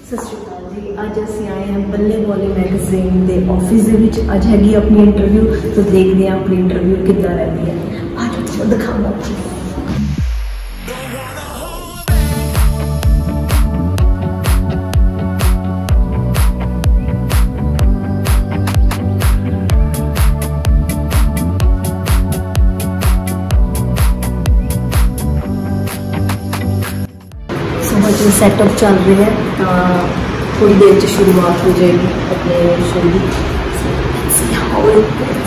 सत श्री अकाल जी। अज असी आए हैं बल्ले बॉले मैगजीन के ऑफिस के अज हैगी अपनी इंटरव्यू, तो देखते हैं अपनी इंटरव्यू कितना रहती है। आज दिखाऊंगा सेटअप चल रही है, थोड़ी देर शुरुआत हो जाएगी अपने शो की।